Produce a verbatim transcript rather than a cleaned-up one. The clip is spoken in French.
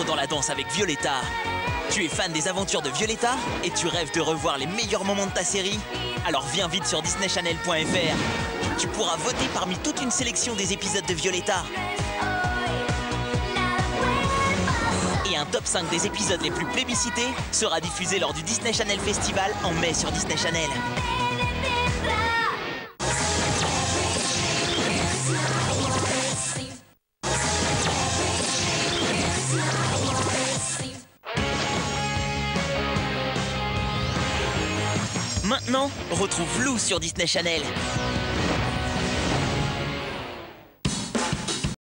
dans la danse avec Violetta. Tu es fan des aventures de Violetta et tu rêves de revoir les meilleurs moments de ta série? Alors viens vite sur disney channel point f r. Tu pourras voter parmi toute une sélection des épisodes de Violetta. Et un top cinq des épisodes les plus plébiscités sera diffusé lors du Disney Channel Festival en mai sur Disney Channel. Maintenant, retrouve Lou sur Disney Channel.